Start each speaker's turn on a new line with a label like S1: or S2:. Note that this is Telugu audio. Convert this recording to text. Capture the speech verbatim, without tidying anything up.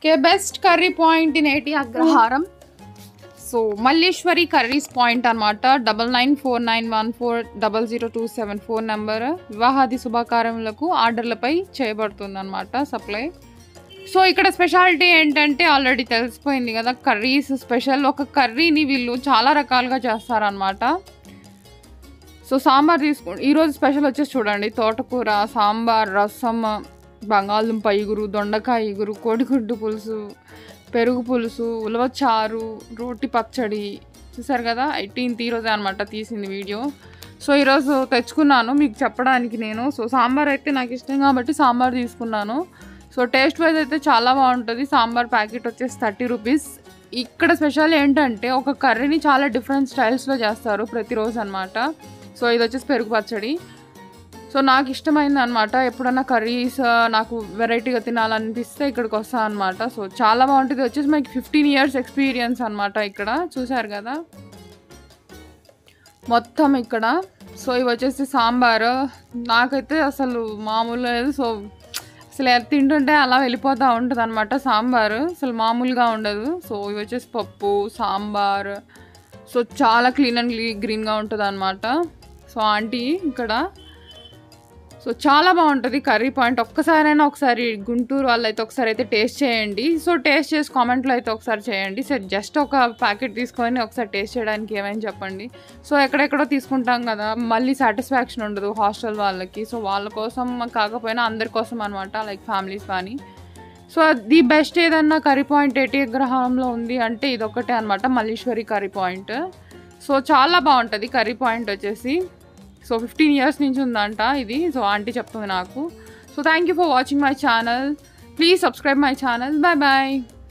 S1: Okay, best curry point in A T Agraharam. So Malleshwari Curries point అనమాట double nine four nine one four double zero two seven four number వివాహాది శుభకార్యములకు ఆర్డర్లపై చేయబడుతుంది అనమాట సప్లై. సో ఇక్కడ స్పెషాలిటీ ఏంటంటే ఆల్రెడీ తెలిసిపోయింది కదా, కర్రీస్ స్పెషల్. ఒక కర్రీని వీళ్ళు చాలా రకాలుగా చేస్తారనమాట. సో సాంబార్ తీసుకోండి. ఈరోజు స్పెషల్ వచ్చేసి చూడండి, తోటకూర, సాంబార్, రసం, బంగాళదుంప ఇగురు, దొండకాయ ఇగురు, కోడిగుడ్డు పులుసు, పెరుగు పులుసు, ఉలవచారు, రోటి పచ్చడి. చూసారు కదా, ఎయిటీన్త్ ఈరోజే అనమాట తీసింది వీడియో. సో ఈరోజు తెచ్చుకున్నాను మీకు చెప్పడానికి నేను. సో సాంబార్ అయితే నాకు ఇష్టం కాబట్టి సాంబార్ తీసుకున్నాను. సో టేస్ట్ వైజ్ అయితే చాలా బాగుంటుంది. సాంబార్ ప్యాకెట్ వచ్చేసి థర్టీ రూపీస్. ఇక్కడ స్పెషల్ ఏంటంటే ఒక కర్రీని చాలా డిఫరెంట్ స్టైల్స్లో చేస్తారు ప్రతిరోజు అనమాట. సో ఇది వచ్చేసి పెరుగు పచ్చడి. సో నాకు ఇష్టమైంది అనమాట. ఎప్పుడన్నా కర్రీస్ నాకు వెరైటీగా తినాలనిపిస్తే ఇక్కడికి వస్తాను అనమాట. సో చాలా బాగుంటుంది. వచ్చేసి మనకి ఫిఫ్టీన్ ఇయర్స్ ఎక్స్పీరియన్స్ అనమాట. ఇక్కడ చూసారు కదా మొత్తం ఇక్కడ. సో ఇవి వచ్చేసి సాంబారు. నాకైతే అసలు మామూలు లేదు. సో అసలు తింటుంటే అలా వెళ్ళిపోతూ ఉంటుంది అనమాట సాంబారు, అసలు మామూలుగా ఉండదు. సో ఇవి వచ్చేసి పప్పు, సాంబార్. సో చాలా క్లీన్ అండ్ గ్రీన్గా ఉంటుంది అనమాట. సో ఆంటీ ఇక్కడ. సో చాలా బాగుంటుంది కర్రీ పాయింట్. ఒక్కసారైనా ఒకసారి గుంటూరు వాళ్ళు అయితే ఒకసారి అయితే టేస్ట్ చేయండి. సో టేస్ట్ చేసి కామెంట్లో అయితే ఒకసారి చేయండి. సో జస్ట్ ఒక ప్యాకెట్ తీసుకొని ఒకసారి టేస్ట్ చేయడానికి ఏమైనా చెప్పండి. సో ఎక్కడెక్కడో తీసుకుంటాం కదా, మళ్ళీ సాటిస్ఫాక్షన్ ఉండదు హాస్టల్ వాళ్ళకి. సో వాళ్ళ కోసం కాకపోయినా అందరి కోసం అనమాట, లైక్ ఫ్యామిలీస్ కానీ. సో ది బెస్ట్ ఏదన్నా కర్రీ పాయింట్ ఏటీ అగ్రహారంలో ఉంది అంటే ఇదొక్కటే అనమాట, మల్లీశ్వరి కర్రీ పాయింట్. సో చాలా బాగుంటుంది కర్రీ పాయింట్ వచ్చేసి. సో ఫిఫ్టీన్ ఇయర్స్ నుంచి ఉందంట ఇది. సో ఆంటీ చెప్తుంది నాకు. So thank you for watching my channel. Please subscribe my channel. Bye bye.